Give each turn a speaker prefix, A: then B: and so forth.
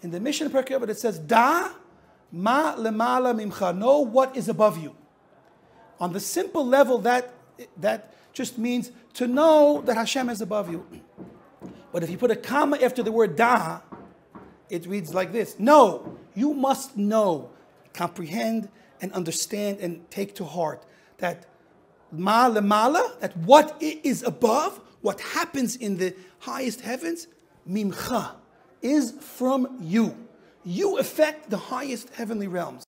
A: In the Mishnah Perkei Avot it says, Da ma lemala mimcha. Know what is above you. On the simple level, that just means to know that Hashem is above you. But if you put a comma after the word da, it reads like this. No, you must know, comprehend, and understand, and take to heart that ma lemala, that what is above, what happens in the highest heavens, mimcha, is from you. You affect the highest heavenly realms.